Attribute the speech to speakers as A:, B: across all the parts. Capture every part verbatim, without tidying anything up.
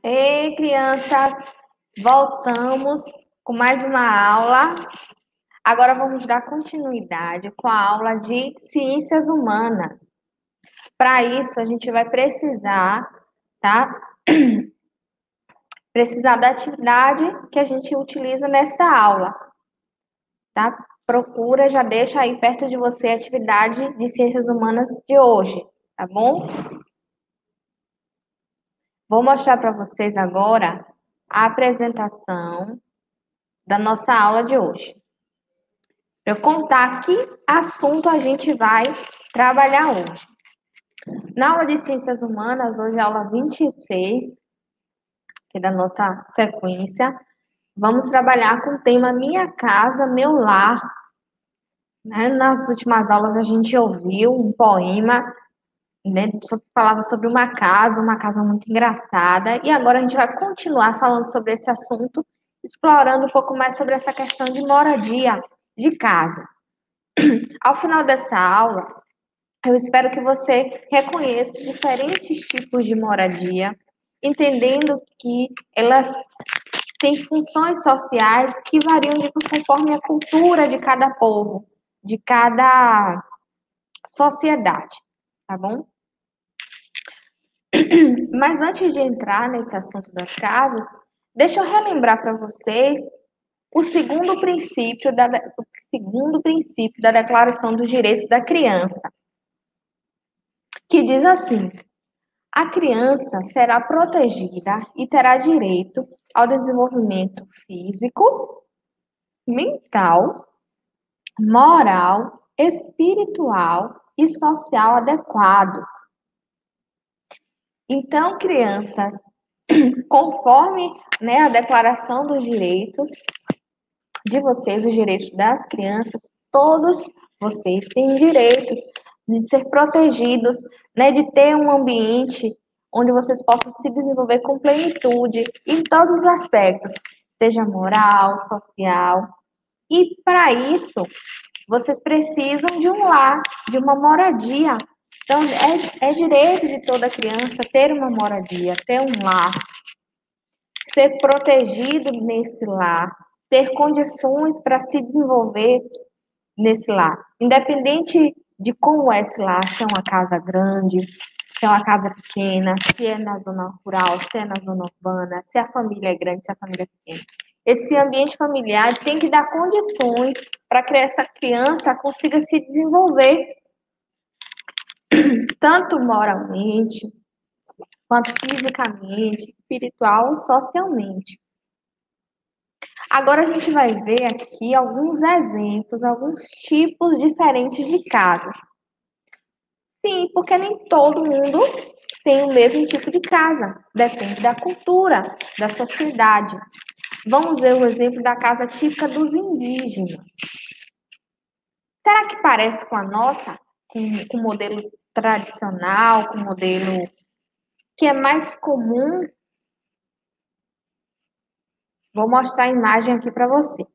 A: Ei, crianças, voltamos com mais uma aula. Agora vamos dar continuidade com a aula de ciências humanas. Para isso, a gente vai precisar, tá? Precisar da atividade que a gente utiliza nessa aula, tá? Procura, já deixa aí perto de você a atividade de ciências humanas de hoje, tá bom? Vou mostrar para vocês agora a apresentação da nossa aula de hoje. Para eu contar que assunto a gente vai trabalhar hoje. Na aula de Ciências Humanas, hoje é a aula vinte e seis, que é da nossa sequência, vamos trabalhar com o tema Minha Casa, Meu Lar. Né? Nas últimas aulas a gente ouviu um poema, né, que falava sobre uma casa, uma casa muito engraçada, e agora a gente vai continuar falando sobre esse assunto, explorando um pouco mais sobre essa questão de moradia, de casa. Ao final dessa aula, eu espero que você reconheça diferentes tipos de moradia, entendendo que elas têm funções sociais que variam de, conforme a cultura de cada povo, de cada sociedade, tá bom? Mas antes de entrar nesse assunto das casas, deixa eu relembrar para vocês o segundo princípio da, o segundo princípio da Declaração dos Direitos da Criança, que diz assim: a criança será protegida e terá direito ao desenvolvimento físico, mental, moral, espiritual e social adequados. Então, crianças, conforme, né, a Declaração dos Direitos de vocês, os direitos das crianças, todos vocês têm direitos de ser protegidos, né, de ter um ambiente onde vocês possam se desenvolver com plenitude em todos os aspectos, seja moral, social. E para isso, vocês precisam de um lar, de uma moradia. Então, é, é direito de toda criança ter uma moradia, ter um lar, ser protegido nesse lar, ter condições para se desenvolver nesse lar. Independente de como é esse lar, se é uma casa grande, se é uma casa pequena, se é na zona rural, se é na zona urbana, se a família é grande, se a família é pequena. Esse ambiente familiar tem que dar condições para que essa criança consiga se desenvolver tanto moralmente, quanto fisicamente, espiritual e socialmente. Agora a gente vai ver aqui alguns exemplos, alguns tipos diferentes de casas. Sim, porque nem todo mundo tem o mesmo tipo de casa. Depende da cultura, da sociedade. Vamos ver o exemplo da casa típica dos indígenas. Será que parece com a nossa? Com, com o modelo tradicional, com o modelo que é mais comum? Vou mostrar a imagem aqui para você.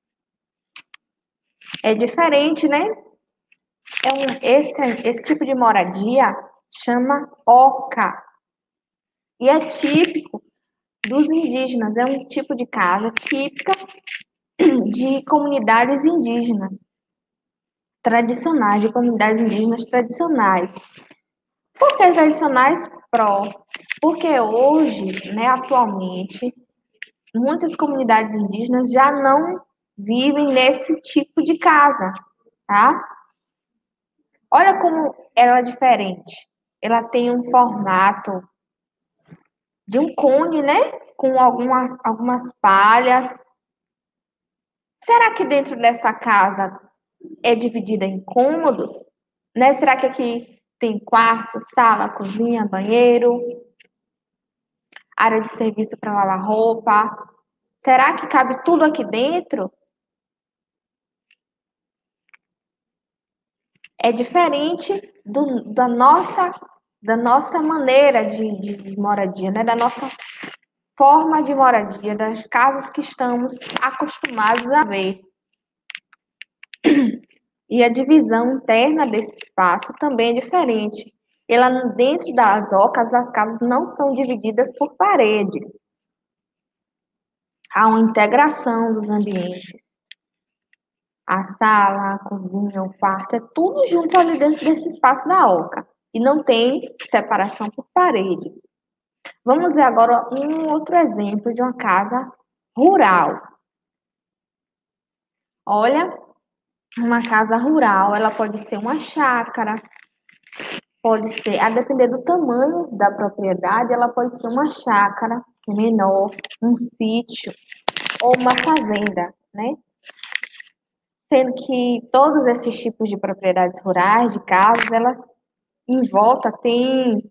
A: É diferente, né? É um, esse, esse tipo de moradia chama oca. E é típico dos indígenas. É um tipo de casa típica de comunidades indígenas tradicionais, de comunidades indígenas tradicionais. Por que tradicionais? Pró. Porque hoje, né, atualmente, muitas comunidades indígenas já não vivem nesse tipo de casa, tá? Olha como ela é diferente. Ela tem um formato de um cone, né? Com algumas, algumas palhas. Será que dentro dessa casa é dividida em cômodos? Né? Será que aqui tem quarto, sala, cozinha, banheiro, área de serviço para lavar roupa? Será que cabe tudo aqui dentro? É diferente do, da, nossa, da nossa maneira de, de moradia, né? Da nossa forma de moradia, das casas que estamos acostumados a ver. E a divisão interna desse espaço também é diferente. ela, dentro das ocas, as casas não são divididas por paredes. Há uma integração dos ambientes. A sala, a cozinha, o quarto, é tudo junto ali dentro desse espaço da oca. E não tem separação por paredes. Vamos ver agora um outro exemplo de uma casa rural. Olha, uma casa rural, ela pode ser uma chácara, pode ser, a depender do tamanho da propriedade, ela pode ser uma chácara menor, um sítio ou uma fazenda, né? Sendo que todos esses tipos de propriedades rurais, de casas, elas em volta têm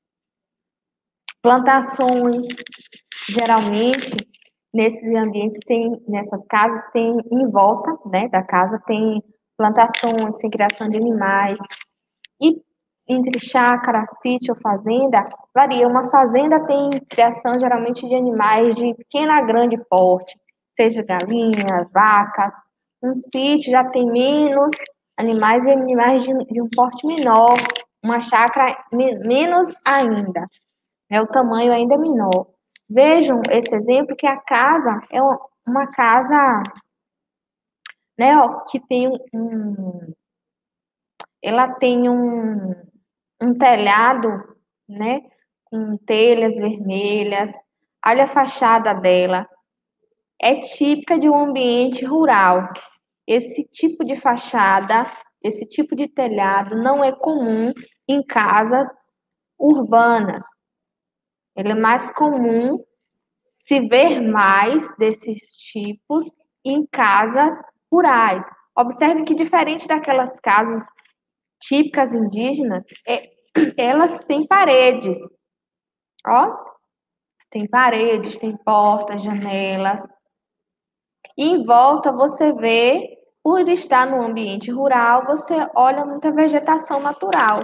A: plantações, geralmente nesses ambientes tem, nessas casas tem em volta, né, da casa tem plantações, tem criação de animais. E entre chácara, sítio ou fazenda, varia. Uma fazenda tem criação geralmente de animais de pequeno a grande porte, seja galinhas, vacas. Um sítio já tem menos animais e animais de, de um porte menor. Uma chácara me, menos ainda, né? O tamanho ainda é menor. Vejam esse exemplo que a casa é uma, uma casa, né, ó, que tem um, ela tem um, um telhado, né, com telhas vermelhas. Olha a fachada dela. É típica de um ambiente rural. Esse tipo de fachada, esse tipo de telhado não é comum em casas urbanas. Ele é mais comum se ver mais desses tipos em casas rurais. Observe que, diferente daquelas casas típicas indígenas, é, elas têm paredes. Ó, tem paredes, tem portas, janelas. E em volta você vê, por estar no ambiente rural, você olha muita vegetação natural.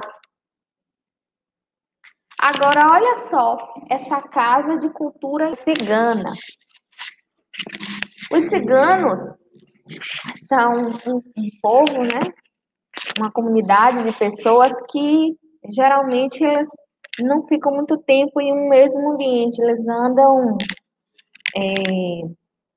A: Agora, olha só, essa casa de cultura cigana. Os ciganos são um, um povo, né? Uma comunidade de pessoas que geralmente elas não ficam muito tempo em um mesmo ambiente. Eles andam. É,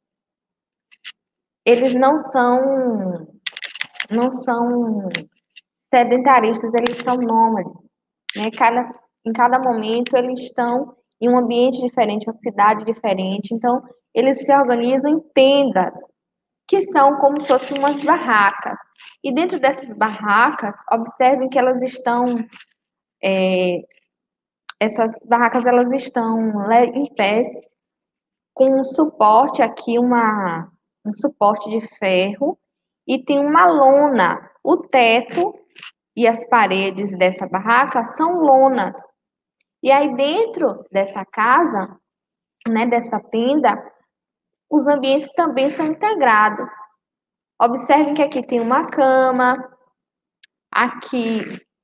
A: eles não são, não são sedentaristas, eles são nômades. Né? Cada, em cada momento eles estão em um ambiente diferente, uma cidade diferente. Então, eles se organizam em tendas, que são como se fossem umas barracas. E dentro dessas barracas, observem que elas estão, é, essas barracas elas estão em pés, com um suporte aqui, uma, um suporte de ferro, e tem uma lona. O teto e as paredes dessa barraca são lonas. E aí dentro dessa casa, né, dessa tenda, os ambientes também são integrados. Observem que aqui tem uma cama, aqui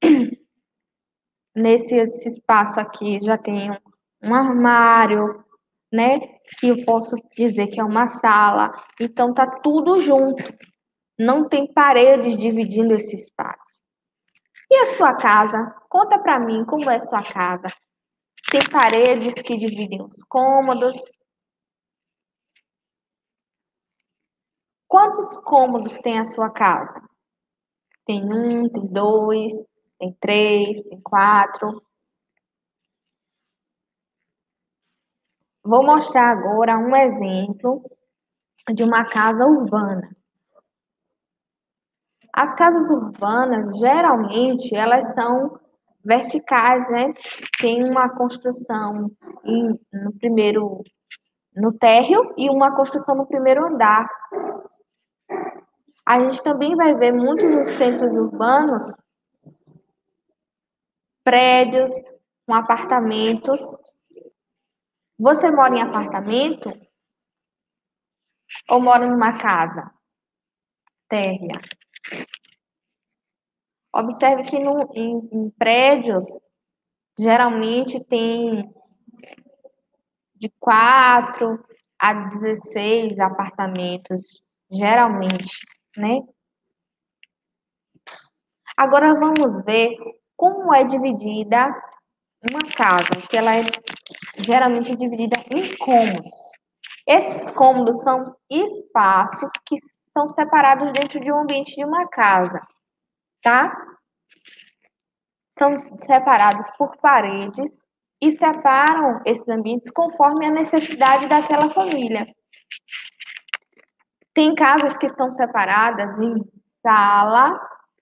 A: nesse espaço aqui já tem um, um armário, né, que eu posso dizer que é uma sala. Então tá tudo junto. Não tem paredes dividindo esse espaço. E a sua casa? Conta para mim como é a sua casa. Tem paredes que dividem os cômodos. Quantos cômodos tem a sua casa? Tem um, tem dois, tem três, tem quatro. Vou mostrar agora um exemplo de uma casa urbana. As casas urbanas, geralmente, elas são verticais, né? Tem uma construção em, no primeiro, no térreo e uma construção no primeiro andar. A gente também vai ver muitos nos centros urbanos prédios com apartamentos. Você mora em apartamento ou mora numa casa térrea? Observe que no, em, em prédios, geralmente tem de quatro a dezesseis apartamentos, geralmente, né? Agora vamos ver como é dividida uma casa, que ela é geralmente dividida em cômodos. Esses cômodos são espaços que são separados dentro de um ambiente de uma casa, tá? São separados por paredes e separam esses ambientes conforme a necessidade daquela família. Tem casas que são separadas em sala,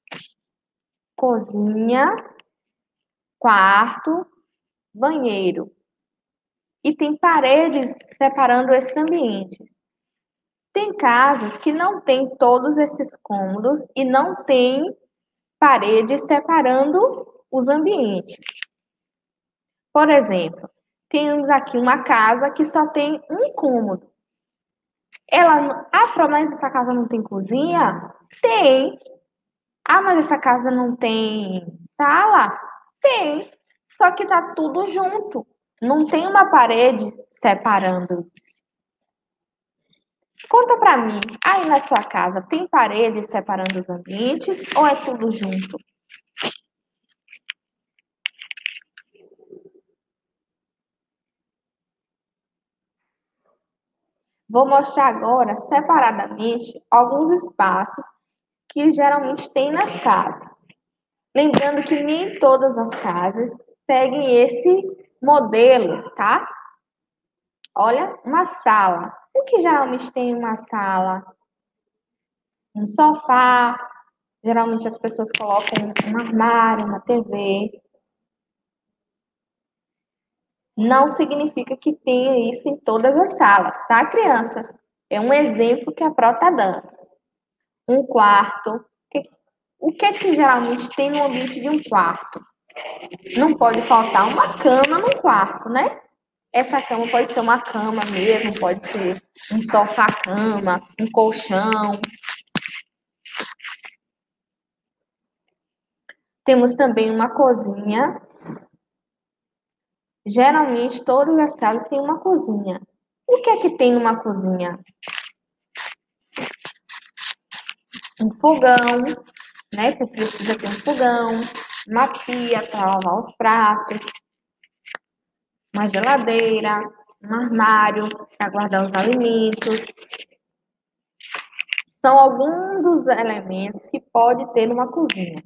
A: cozinha, quarto, banheiro. E tem paredes separando esses ambientes. Tem casas que não tem todos esses cômodos e não tem paredes separando os ambientes. Por exemplo, temos aqui uma casa que só tem um cômodo. Ela, ah, mas essa casa não tem cozinha? Tem. Ah, mas essa casa não tem sala? Tem. Só que tá tudo junto. Não tem uma parede separando isso. Conta pra mim, aí na sua casa tem parede separando os ambientes ou é tudo junto? Vou mostrar agora, separadamente, alguns espaços que geralmente tem nas casas. Lembrando que nem todas as casas seguem esse modelo, tá? Olha, uma sala. O que geralmente tem em uma sala? Um sofá. Geralmente as pessoas colocam um armário, uma T V. Não significa que tenha isso em todas as salas, tá, crianças? É um exemplo que a Pro tá dando. Um quarto. O que é que geralmente tem no ambiente de um quarto? Não pode faltar uma cama no quarto, né? Essa cama pode ser uma cama mesmo, pode ser um sofá-cama, um colchão. Temos também uma cozinha. Geralmente, todas as casas têm uma cozinha. O que é que tem numa cozinha? Um fogão, né? Que precisa ter um fogão, uma pia para lavar os pratos, uma geladeira, um armário para guardar os alimentos. São alguns dos elementos que pode ter numa cozinha.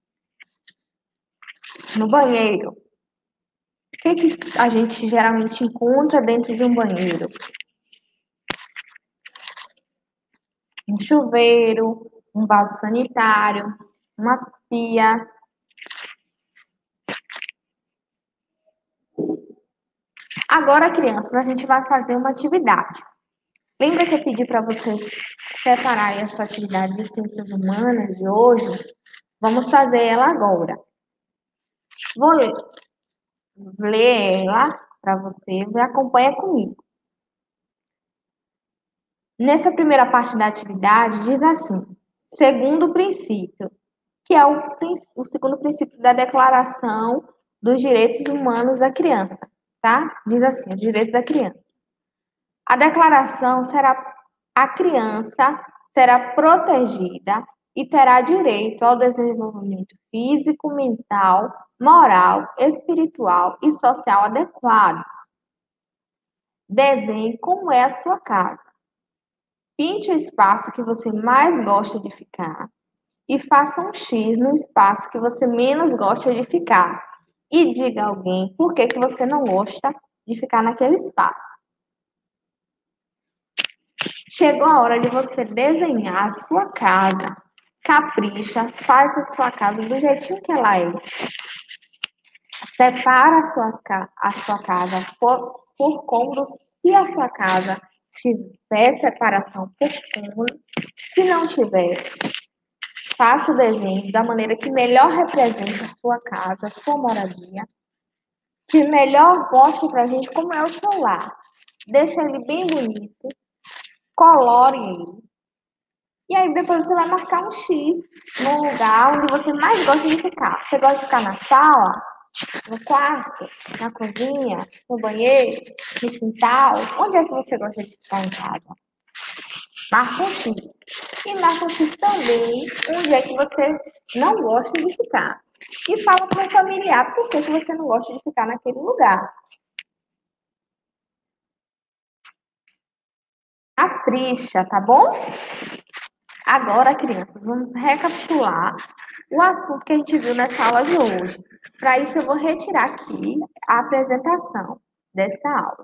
A: No banheiro. O que, que a gente geralmente encontra dentro de um banheiro? Um chuveiro, um vaso sanitário, uma pia. Agora, crianças, a gente vai fazer uma atividade. Lembra que eu pedi para vocês separarem a sua atividade de ciências humanas de hoje? Vamos fazer ela agora. Vou ler, ler ela para você e acompanha comigo. Nessa primeira parte da atividade, diz assim: segundo princípio, que é o, o segundo princípio da Declaração dos Direitos Humanos da Criança, tá? Diz assim, os direitos da criança. A declaração será, a criança será protegida e terá direito ao desenvolvimento físico, mental, moral, espiritual e social adequados. Desenhe como é a sua casa. Pinte o espaço que você mais gosta de ficar e faça um X no espaço que você menos gosta de ficar. E diga a alguém por que, que você não gosta de ficar naquele espaço. Chegou a hora de você desenhar a sua casa. Capricha, faz a sua casa do jeitinho que ela é. Separa a sua, a sua casa por, por cômodos, se a sua casa tiver separação por cômodos. Se não tiver, faça o desenho da maneira que melhor represente a sua casa, a sua moradia, que melhor mostre pra gente como é o seu lar. Deixa ele bem bonito, colore ele. E aí depois você vai marcar um X no lugar onde você mais gosta de ficar. Você gosta de ficar na sala, no quarto, na cozinha, no banheiro, no quintal? Onde é que você gosta de ficar em casa? Marca um X. E marca um X também onde é que você não gosta de ficar. e fala para o familiar por que você não gosta de ficar naquele lugar. Capricha, tá bom? Agora, crianças, vamos recapitular o assunto que a gente viu nessa aula de hoje. Para isso, eu vou retirar aqui a apresentação dessa aula.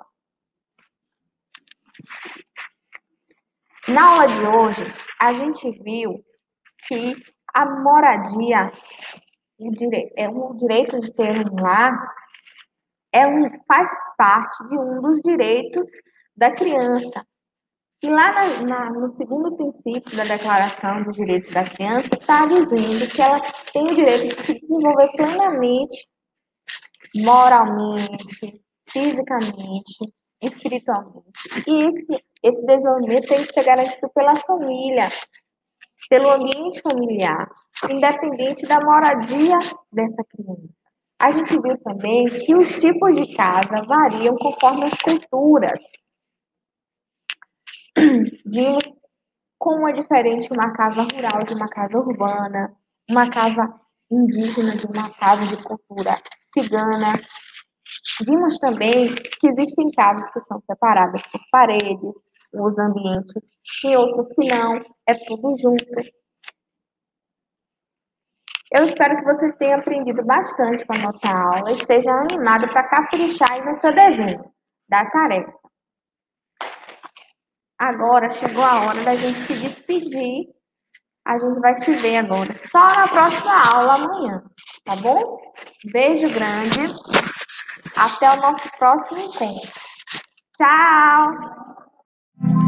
A: Na aula de hoje, a gente viu que a moradia, o dire... é o direito de ter um lar, é um... faz parte de um dos direitos da criança. E lá na, na, no segundo princípio da Declaração dos Direitos da Criança, está dizendo que ela tem o direito de se desenvolver plenamente, moralmente, fisicamente, espiritualmente. E esse, esse desenvolvimento tem que ser garantido pela família, pelo ambiente familiar, independente da moradia dessa criança. A gente viu também que os tipos de casa variam conforme as culturas. Vimos como é diferente uma casa rural de uma casa urbana, uma casa indígena de uma casa de cultura cigana. Vimos também que existem casas que são separadas por paredes, os ambientes, e outros que não, é tudo junto. Eu espero que vocês tenham aprendido bastante com a nossa aula e estejam animados para caprichar aí no seu desenho da tarefa. Agora chegou a hora da gente se despedir. A gente vai se ver agora só na próxima aula amanhã, tá bom? Beijo grande. Até o nosso próximo encontro. Tchau!